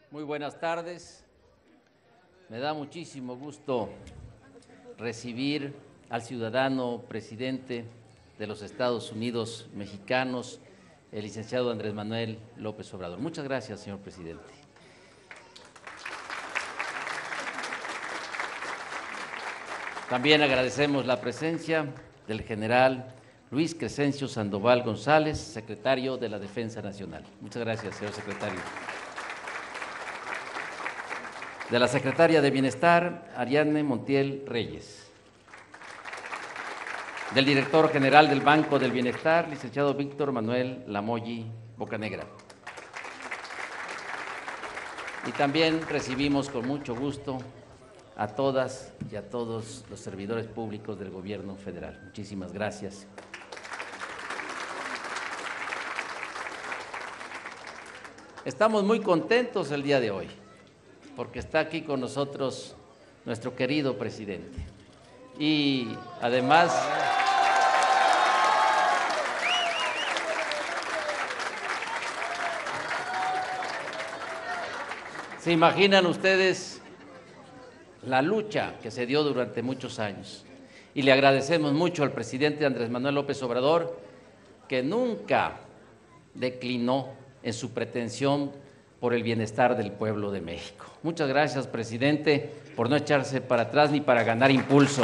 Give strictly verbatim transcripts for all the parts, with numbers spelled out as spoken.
Muy buenas tardes. Me da muchísimo gusto recibir al ciudadano presidente de los Estados Unidos mexicanos, el licenciado Andrés Manuel López Obrador. Muchas gracias, señor presidente. También agradecemos la presencia del general Luis Crescencio Sandoval González, secretario de la Defensa Nacional. Muchas gracias, señor secretario. De la secretaria de Bienestar, Ariadne Montiel Reyes. Del director general del Banco del Bienestar, licenciado Víctor Manuel Lamoyi Bocanegra. Y también recibimos con mucho gusto a todas y a todos los servidores públicos del Gobierno federal. Muchísimas gracias. Estamos muy contentos el día de hoy, porque está aquí con nosotros nuestro querido presidente. Y además, ¿se imaginan ustedes la lucha que se dio durante muchos años? Y le agradecemos mucho al presidente Andrés Manuel López Obrador, que nunca declinó en su pretensión por el bienestar del pueblo de México. Muchas gracias, presidente, por no echarse para atrás ni para ganar impulso.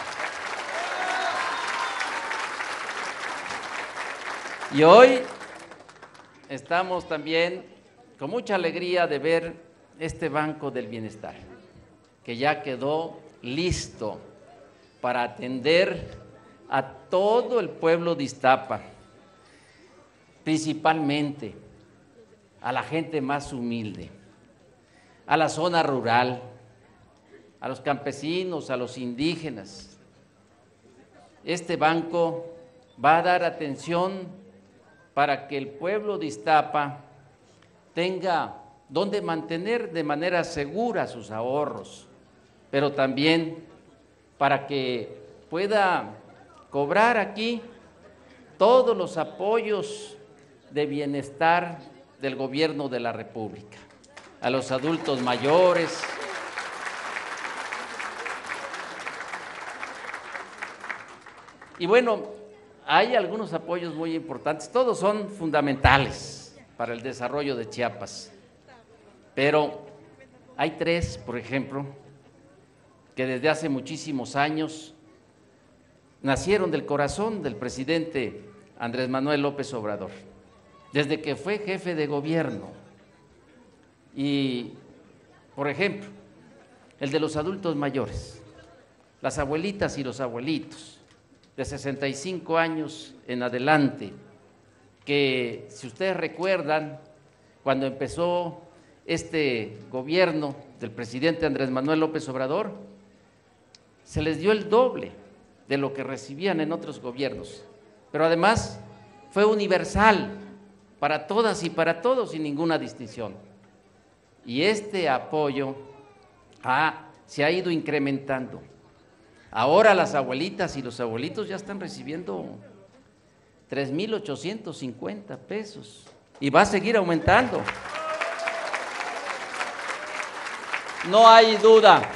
Y hoy estamos también con mucha alegría de ver este Banco del Bienestar, que ya quedó listo para atender a todo el pueblo de Iztapa, principalmente a la gente más humilde, a la zona rural, a los campesinos, a los indígenas. Este banco va a dar atención para que el pueblo de Iztapa tenga donde mantener de manera segura sus ahorros, pero también para que pueda cobrar aquí todos los apoyos de bienestar del Gobierno de la República, a los adultos mayores, y bueno, hay algunos apoyos muy importantes, todos son fundamentales para el desarrollo de Chiapas, pero hay tres, por ejemplo, que desde hace muchísimos años nacieron del corazón del presidente Andrés Manuel López Obrador, desde que fue jefe de gobierno. Y, por ejemplo, el de los adultos mayores, las abuelitas y los abuelitos de sesenta y cinco años en adelante, que si ustedes recuerdan, cuando empezó este gobierno del presidente Andrés Manuel López Obrador, se les dio el doble de lo que recibían en otros gobiernos, pero además fue universal para todas y para todos sin ninguna distinción. Y este apoyo ha, se ha ido incrementando. Ahora las abuelitas y los abuelitos ya están recibiendo tres mil ochocientos cincuenta pesos y va a seguir aumentando. No hay duda,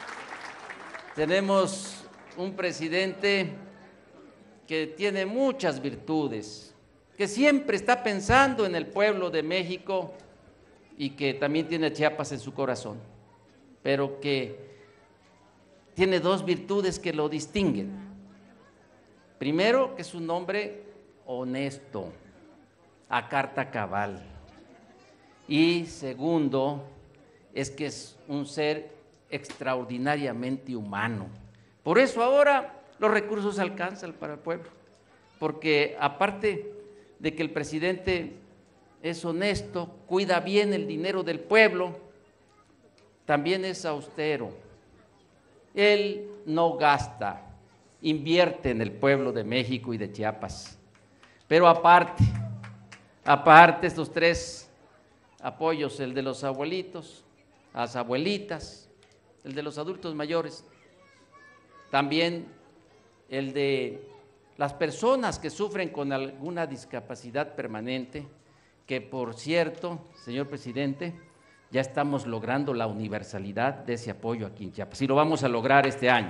tenemos un presidente que tiene muchas virtudes, que siempre está pensando en el pueblo de México y que también tiene Chiapas en su corazón, pero que tiene dos virtudes que lo distinguen. Primero, que es un hombre honesto, a carta cabal, y segundo, es que es un ser extraordinariamente humano. Por eso ahora los recursos alcanzan para el pueblo, porque aparte de que el presidente es honesto, cuida bien el dinero del pueblo, también es austero. Él no gasta, invierte en el pueblo de México y de Chiapas. Pero aparte, aparte estos tres apoyos, el de los abuelitos, las abuelitas, el de los adultos mayores, también el de las personas que sufren con alguna discapacidad permanente, que por cierto, señor presidente, ya estamos logrando la universalidad de ese apoyo aquí en Chiapas, y lo vamos a lograr este año.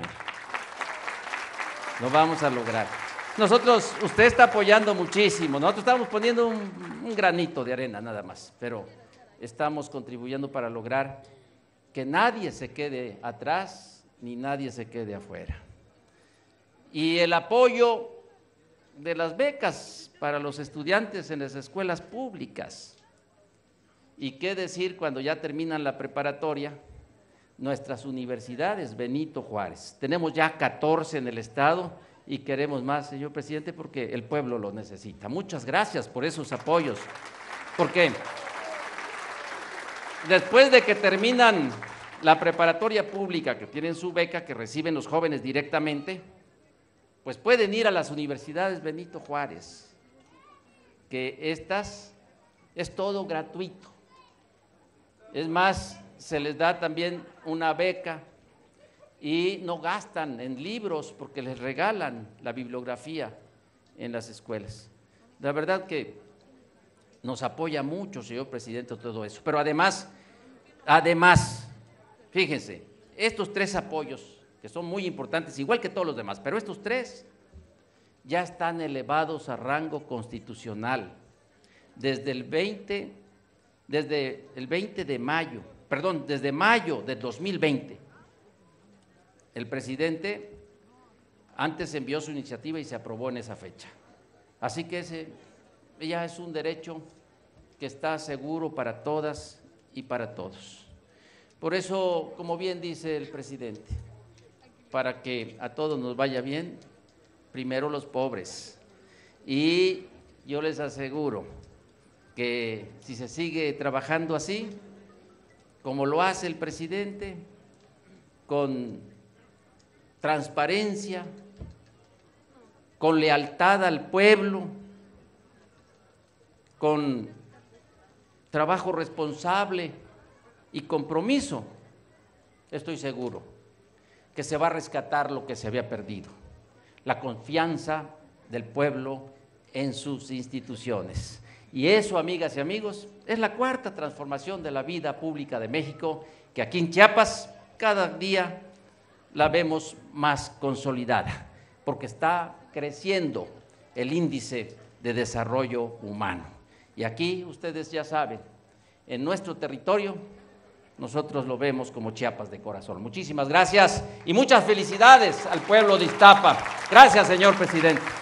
Lo vamos a lograr. Nosotros, usted está apoyando muchísimo, nosotros estamos poniendo un, un granito de arena nada más, pero estamos contribuyendo para lograr que nadie se quede atrás ni nadie se quede afuera. Y el apoyo de las becas para los estudiantes en las escuelas públicas. Y qué decir cuando ya terminan la preparatoria, nuestras universidades Benito Juárez. Tenemos ya catorce en el estado y queremos más, señor presidente, porque el pueblo lo necesita. Muchas gracias por esos apoyos, porque después de que terminan la preparatoria pública, que tienen su beca, que reciben los jóvenes directamente, pues pueden ir a las universidades Benito Juárez, que estas es todo gratuito. Es más, se les da también una beca y no gastan en libros porque les regalan la bibliografía en las escuelas. La verdad que nos apoya mucho, señor presidente, todo eso. Pero además, además, fíjense, estos tres apoyos, que son muy importantes, igual que todos los demás, pero estos tres ya están elevados a rango constitucional desde el veinte, desde el veinte de mayo, perdón, desde mayo del dos mil veinte. El presidente antes envió su iniciativa y se aprobó en esa fecha. Así que ese ya es un derecho que está seguro para todas y para todos. Por eso, como bien dice el presidente, para que a todos nos vaya bien, primero los pobres. Y yo les aseguro que si se sigue trabajando así, como lo hace el presidente, con transparencia, con lealtad al pueblo, con trabajo responsable y compromiso, estoy seguro que se va a rescatar lo que se había perdido, la confianza del pueblo en sus instituciones. Y eso, amigas y amigos, es la cuarta transformación de la vida pública de México, que aquí en Chiapas cada día la vemos más consolidada, porque está creciendo el índice de desarrollo humano. Y aquí, ustedes ya saben, en nuestro territorio, nosotros lo vemos como Chiapas de corazón. Muchísimas gracias y muchas felicidades al pueblo de Iztapa. Gracias, señor presidente.